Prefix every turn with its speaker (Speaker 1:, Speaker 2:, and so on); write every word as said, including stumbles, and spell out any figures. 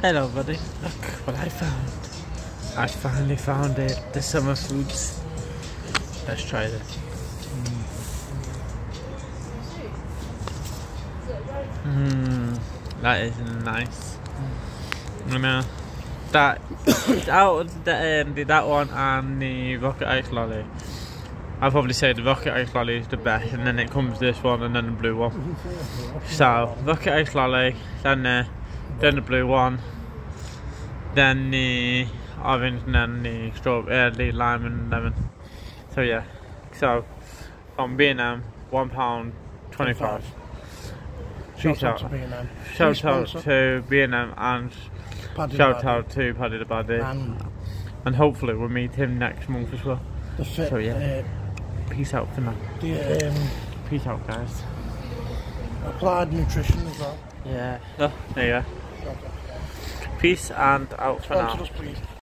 Speaker 1: Hello buddy, look what I found. I finally found it, the summer foods. Let's try this. Mmm, that is nice. I know that out of the, um, the that one and the rocket ice lolly. I'd probably say the rocket ice lolly is the best, and then it comes this one and then the blue one. So rocket ice lolly, then the then the blue one, then the orange, and then the strawberry, uh, the lime and lemon. So yeah, so from B and M, one pound twenty-five.
Speaker 2: Shout out to B and M.
Speaker 1: Shout out to B and M and
Speaker 2: Paddy
Speaker 1: shout out to Paddy the Baddy.
Speaker 2: And,
Speaker 1: and hopefully we'll meet him next month as well.
Speaker 2: the fit,
Speaker 1: So yeah,
Speaker 2: uh,
Speaker 1: peace out for now.
Speaker 2: the um,
Speaker 1: Peace out guys.
Speaker 2: Applied Nutrition as well.
Speaker 1: Yeah, oh, there you go. Peace and out for now.
Speaker 2: Sponsor us, please.